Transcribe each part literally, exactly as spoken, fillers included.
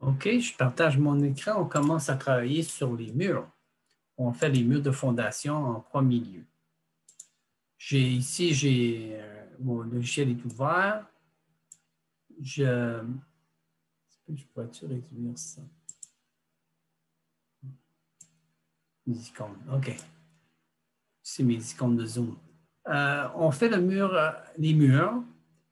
OK, je partage mon écran. On commence à travailler sur les murs. On fait les murs de fondation en premier lieu. J'ai ici, j'ai euh, mon logiciel est ouvert. Je, je pourrais-tu réduire ça? Les icônes, OK. C'est mes icônes de Zoom. Euh, on fait le mur, euh, les murs,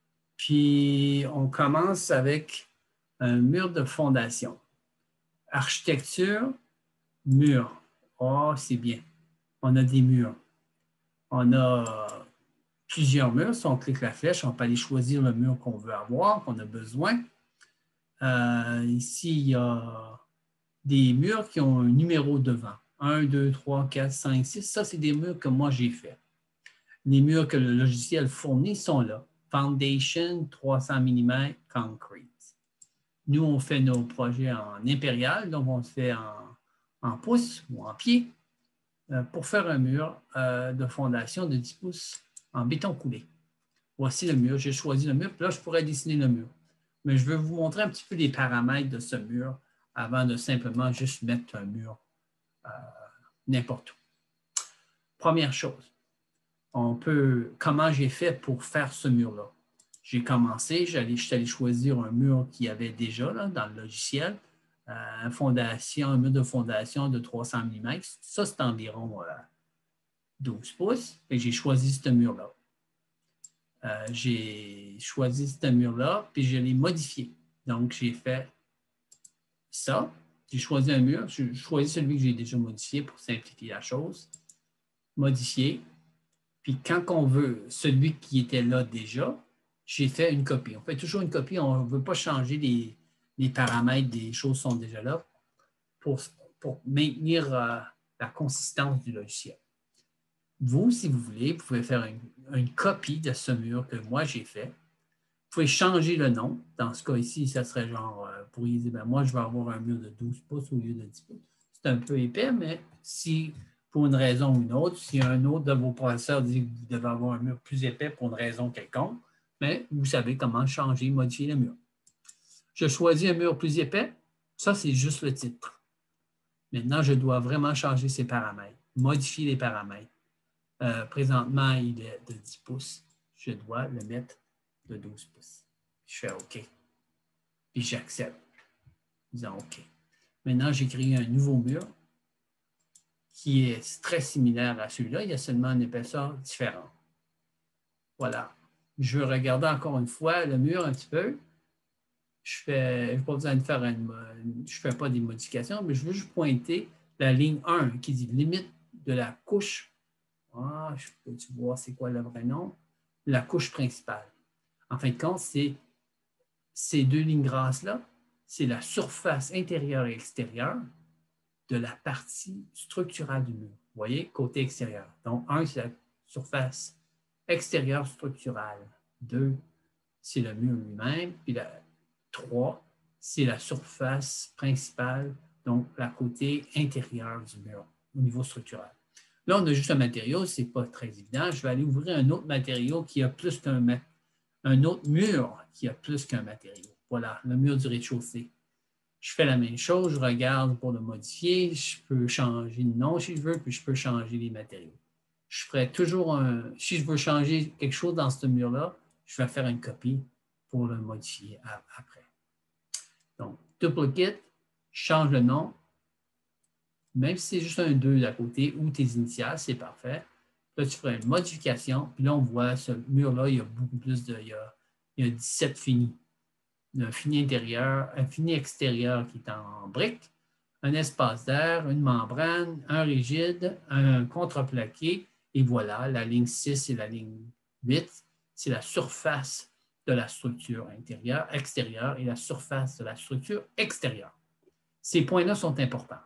puis on commence avec un mur de fondation. Architecture, mur. Oh, c'est bien. On a des murs. On a plusieurs murs. Si on clique la flèche, on peut aller choisir le mur qu'on veut avoir, qu'on a besoin. Euh, ici, il y a des murs qui ont un numéro devant. un, deux, trois, quatre, cinq, six. Ça, c'est des murs que moi, j'ai fait. Les murs que le logiciel fournit sont là. Foundation, trois cents millimètres, concrete. Nous, on fait nos projets en impérial, donc on se fait en, en pouces ou en pieds euh, pour faire un mur euh, de fondation de dix pouces en béton coulé. Voici le mur. J'ai choisi le mur, puis là, je pourrais dessiner le mur. Mais je vais vous montrer un petit peu les paramètres de ce mur avant de simplement juste mettre un mur euh, n'importe où. Première chose, on peut, comment j'ai fait pour faire ce mur-là? J'ai commencé, je suis allé choisir un mur qu'il y avait déjà là, dans le logiciel, euh, une fondation, un mur de fondation de trois cents millimètres. Ça, c'est environ euh, douze pouces, et j'ai choisi ce mur-là. Euh, j'ai choisi ce mur-là, puis je l'ai modifié. Donc, j'ai fait ça. J'ai choisi un mur. J'ai choisi celui que j'ai déjà modifié pour simplifier la chose. Modifier. Puis, quand on veut celui qui était là déjà, j'ai fait une copie. On fait toujours une copie. On ne veut pas changer les, les paramètres des choses qui sont déjà là pour, pour maintenir euh, la consistance du logiciel. Vous, si vous voulez, vous pouvez faire une, une copie de ce mur que moi, j'ai fait. Vous pouvez changer le nom. Dans ce cas ici, ça serait genre, euh, vous pourriez dire, ben, moi, je vais avoir un mur de douze pouces au lieu de dix pouces. C'est un peu épais, mais si, pour une raison ou une autre, si un autre de vos professeurs dit que vous devez avoir un mur plus épais pour une raison quelconque, mais vous savez comment changer, modifier le mur. Je choisis un mur plus épais. Ça, c'est juste le titre. Maintenant, je dois vraiment changer ces paramètres, modifier les paramètres. Euh, présentement, il est de dix pouces. Je dois le mettre de douze pouces. Je fais OK. Puis j'accepte. Disons OK. Maintenant, j'ai créé un nouveau mur qui est très similaire à celui-là. Il y a seulement une épaisseur différente. Voilà. Je veux regarder encore une fois le mur un petit peu. Je n'ai pas besoin de faire une, je fais pas des modifications, mais je veux juste pointer la ligne un qui dit limite de la couche. Ah, je peux-tu voir c'est quoi le vrai nom? La couche principale. En fin de compte, c'est ces deux lignes grasses-là, c'est la surface intérieure et extérieure de la partie structurale du mur. Vous voyez, côté extérieur. Donc, un, c'est la surface extérieure structurale. Deux, c'est le mur lui-même. Puis la trois, c'est la surface principale, donc la côté intérieur du mur au niveau structural. Là, on a juste un matériau, ce n'est pas très évident. Je vais aller ouvrir un autre matériau qui a plus qu'un un autre mur qui a plus qu'un matériau. Voilà, le mur du rez-de-chaussée. Je fais la même chose, je regarde pour le modifier, je peux changer le nom si je veux, puis je peux changer les matériaux. Je ferai toujours un, si je veux changer quelque chose dans ce mur-là, je vais faire une copie pour le modifier après. Donc, duplicate, je change le nom, même si c'est juste un deux à côté ou tes initiales, c'est parfait. Là, tu feras une modification, puis là, on voit ce mur-là, il y a beaucoup plus de, il y a, il y a dix-sept finis. Un fini intérieur, un fini extérieur qui est en brique, un espace d'air, une membrane, un rigide, un contreplaqué, et voilà, la ligne six et la ligne huit, c'est la surface de la structure intérieure, extérieure, et la surface de la structure extérieure. Ces points-là sont importants.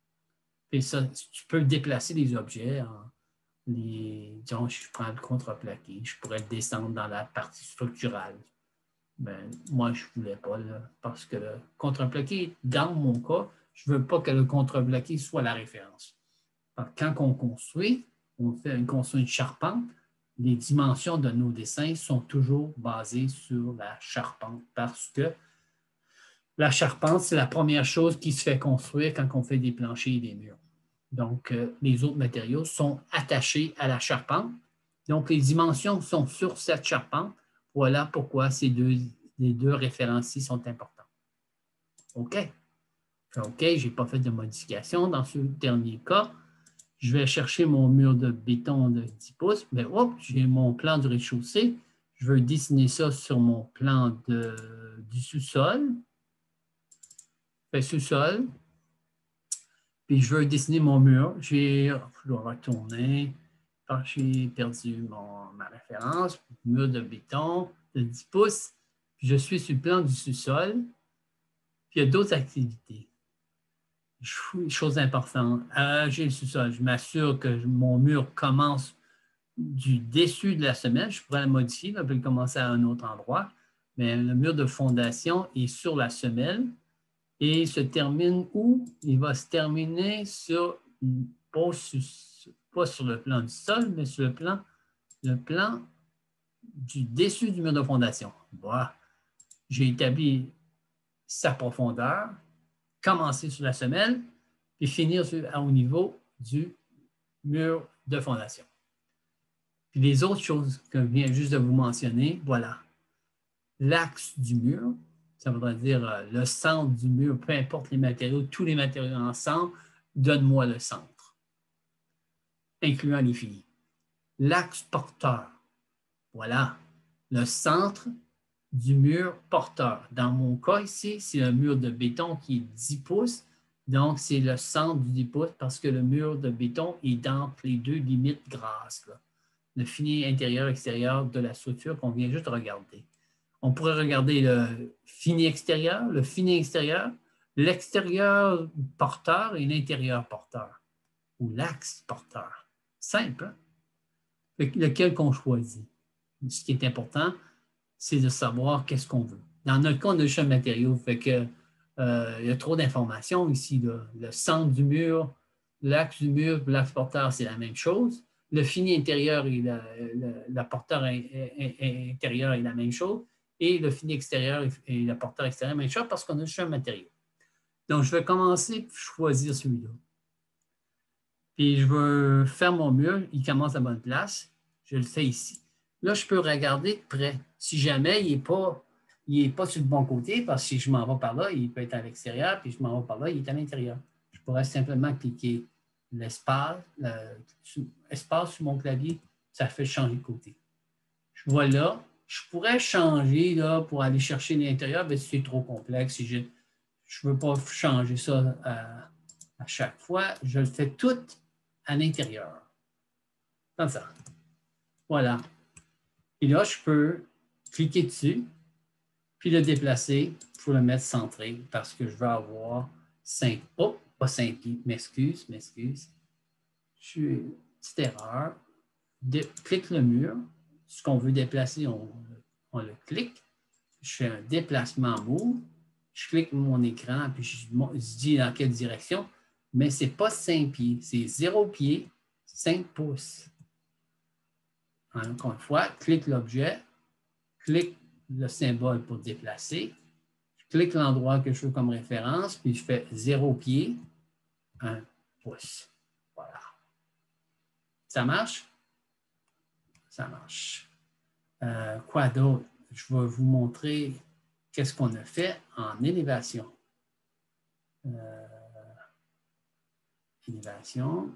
Et ça, tu peux déplacer les objets en les, disons, je prends le contreplaqué, je pourrais le descendre dans la partie structurale. Ben, moi, je ne voulais pas, là, parce que le contreplaqué, dans mon cas, je ne veux pas que le contreplaqué soit la référence. Quand on construit, on fait une construit une charpente, les dimensions de nos dessins sont toujours basées sur la charpente parce que La charpente, c'est la première chose qui se fait construire quand on fait des planchers et des murs. Donc, euh, les autres matériaux sont attachés à la charpente. Donc, les dimensions sont sur cette charpente. Voilà pourquoi ces deux, les deux références-ci sont importants. OK. OK, je n'ai pas fait de modification dans ce dernier cas. Je vais chercher mon mur de béton de dix pouces. Mais hop, j'ai mon plan du rez-de-chaussée. Je veux dessiner ça sur mon plan de, du sous-sol. Fait sous-sol. Puis je veux dessiner mon mur. Je dois retourner. J'ai perdu mon, ma référence. Mur de béton de dix pouces. Puis je suis sur le plan du sous-sol. Puis il y a d'autres activités. Chose importante, euh, j'ai le sous-sol. Je m'assure que mon mur commence du dessus de la semelle. Je pourrais le modifier, je peux le commencer à un autre endroit, mais le mur de fondation est sur la semelle et il se termine où? Il va se terminer sur, pas sur, pas sur le plan du sol, mais sur le plan, le plan du dessus du mur de fondation. Voilà. J'ai établi sa profondeur, commencer sur la semelle, puis finir sur, au niveau du mur de fondation. Puis les autres choses que je viens juste de vous mentionner, voilà. L'axe du mur, ça voudrait dire euh, le centre du mur, peu importe les matériaux, tous les matériaux ensemble, donne-moi le centre, incluant les filles. L'axe porteur, voilà, le centre du mur porteur. Dans mon cas ici, c'est un mur de béton qui est dix pouces. Donc, c'est le centre du dix pouces parce que le mur de béton est dans les deux limites grasses. Là. Le fini intérieur-extérieur de la structure qu'on vient juste de regarder. On pourrait regarder le fini extérieur, le fini extérieur, l'extérieur porteur et l'intérieur porteur, ou l'axe porteur. Simple, hein? Lequel qu'on choisit. Ce qui est important, c'est de savoir qu'est-ce qu'on veut. Dans notre cas, on a juste un matériau, fait que euh, il y a trop d'informations ici. Là. Le centre du mur, l'axe du mur, l'axe porteur, c'est la même chose. Le fini intérieur et la, la, la porteur intérieur est la même chose. Et le fini extérieur et le porteur extérieur, la même chose parce qu'on a juste un matériau. Donc, je vais commencer par choisir celui-là. Puis, je veux faire mon mur. Il commence à bonne place. Je le fais ici. Là, je peux regarder de près. Si jamais il n'est pas, pas sur le bon côté, parce que si je m'en vais par là, il peut être à l'extérieur, puis je m'en vais par là, il est à l'intérieur. Je pourrais simplement cliquer l'espace, espace sur mon clavier, ça fait changer de côté. Je vois là, je pourrais changer là, pour aller chercher l'intérieur, mais c'est trop complexe. Si je ne veux pas changer ça à, à chaque fois, je le fais tout à l'intérieur. Comme ça. Voilà. Et là, je peux cliquer dessus, puis le déplacer pour le mettre centré parce que je veux avoir cinq, oh, pas cinq pieds, m'excuse, m'excuse. Je suis une petite erreur. De, clique le mur. Ce qu'on veut déplacer, on, on le clique. Je fais un déplacement move. Je clique mon écran, puis je, je dis dans quelle direction, mais ce n'est pas cinq pieds, c'est zéro pied, cinq pouces. Encore une fois, clique l'objet, clique le symbole pour déplacer, je clique l'endroit que je veux comme référence, puis je fais zéro pied, un pouce. Voilà. Ça marche? Ça marche. Euh, quoi d'autre? Je vais vous montrer qu'est-ce qu'on a fait en élévation. Euh, élévation.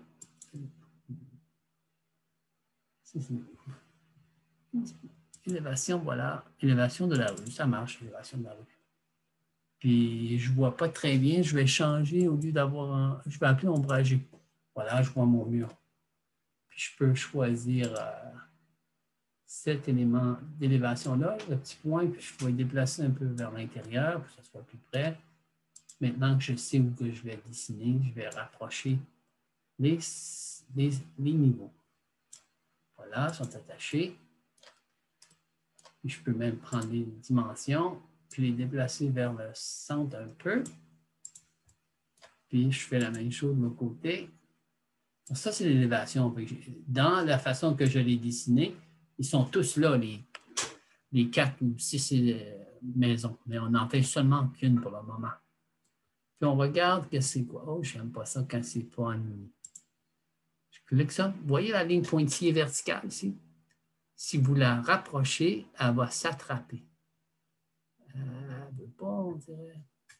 Élévation, voilà. Élévation de la rue. Ça marche, élévation de la rue. Puis, je ne vois pas très bien. Je vais changer au lieu d'avoir un... Je vais appeler ombragé. Voilà, je vois mon mur. Puis, je peux choisir euh, cet élément d'élévation-là, le petit point, puis je vais déplacer un peu vers l'intérieur pour que ça soit plus près. Maintenant que je sais où que je vais dessiner, je vais rapprocher les, les, les niveaux. Voilà, ils sont attachés. Puis je peux même prendre les dimensions, puis les déplacer vers le centre un peu. Puis je fais la même chose de l'autre côté. Ça, c'est l'élévation. Dans la façon que je l'ai dessiné, ils sont tous là, les, les quatre ou six maison, mais on n'en fait seulement qu'une pour le moment. Puis on regarde que c'est quoi. Oh, je n'aime pas ça quand c'est pas en ligne. Je clique ça. Vous voyez la ligne pointillée verticale ici? Si vous la rapprochez, elle va s'attraper. Euh, elle ne veut pas, on dirait.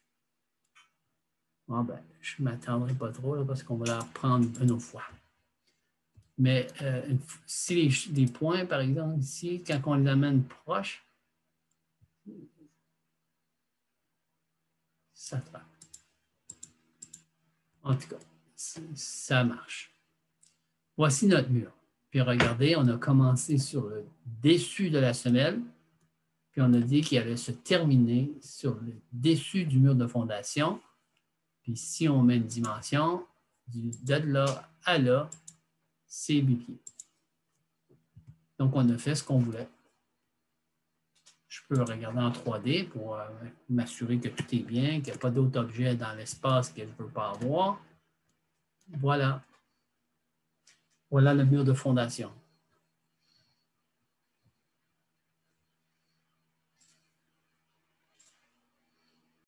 Bon, ben, je ne m'attendrai pas trop là, parce qu'on va la reprendre une autre fois. Mais euh, si les, les points, par exemple, ici, quand on les amène proches, ça attrape. En tout cas, ça marche. Voici notre mur. Puis regardez, on a commencé sur le dessus de la semelle, puis on a dit qu'il allait se terminer sur le dessus du mur de fondation. Puis si on met une dimension, de là à là, c'est huit pieds. Donc, on a fait ce qu'on voulait. Je peux regarder en trois D pour euh, m'assurer que tout est bien, qu'il n'y a pas d'autres objets dans l'espace que je ne veux pas avoir. Voilà. Voilà le mur de fondation.